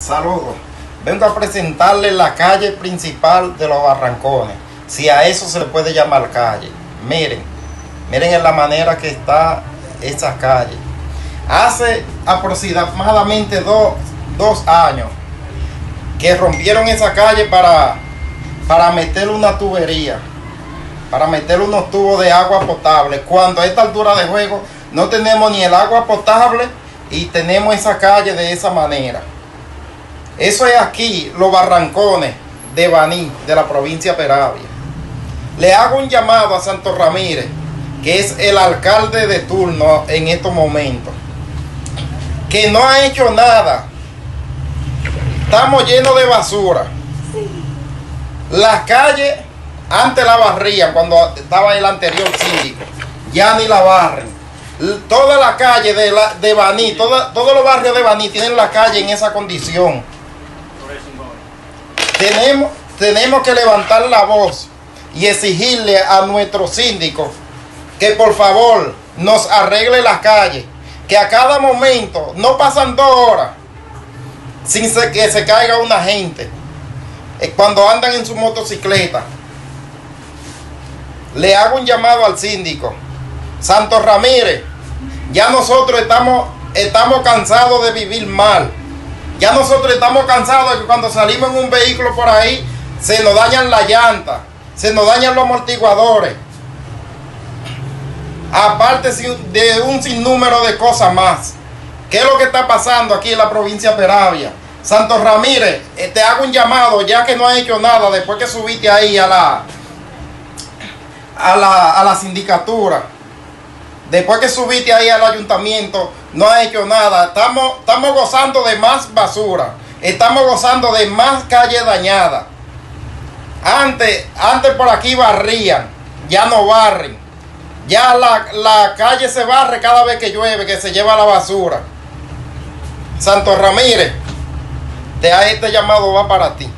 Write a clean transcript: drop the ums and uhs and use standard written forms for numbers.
Saludos. Vengo a presentarles la calle principal de Los Barrancones, si a eso se le puede llamar calle. Miren en la manera que está esa calle. Hace aproximadamente dos años que rompieron esa calle para meter una tubería, para meter unos tubos de agua potable, cuando a esta altura de juego no tenemos ni el agua potable y tenemos esa calle de esa manera. Eso es aquí, Los Barrancones de Baní, de la provincia de Peravia. Le hago un llamado a Santos Ramírez, que es el alcalde de turno en estos momentos, que no ha hecho nada. Estamos llenos de basura. Las calles antes la barrían cuando estaba el anterior síndico, ya ni la barren. Toda la calle de Baní, todos los barrios de Baní tienen la calle en esa condición. Tenemos que levantar la voz y exigirle a nuestro síndico que por favor nos arregle las calles, que a cada momento no pasan 2 horas sin que se caiga una gente cuando andan en su motocicleta. Le hago un llamado al síndico Santos Ramírez. Ya nosotros estamos cansados de vivir mal. Ya nosotros estamos cansados de que cuando salimos en un vehículo por ahí se nos dañan las llantas, se nos dañan los amortiguadores, aparte de un sinnúmero de cosas más. ¿Qué es lo que está pasando aquí en la provincia de Peravia? Santos Ramírez, te hago un llamado, ya que no has hecho nada después que subiste ahí a la sindicatura. Después que subiste ahí al ayuntamiento, no has hecho nada. Estamos gozando de más basura. Estamos gozando de más calles dañadas. Antes por aquí barrían, ya no barren. Ya la calle se barre cada vez que llueve, que se lleva la basura. Santos Ramírez, este llamado va para ti.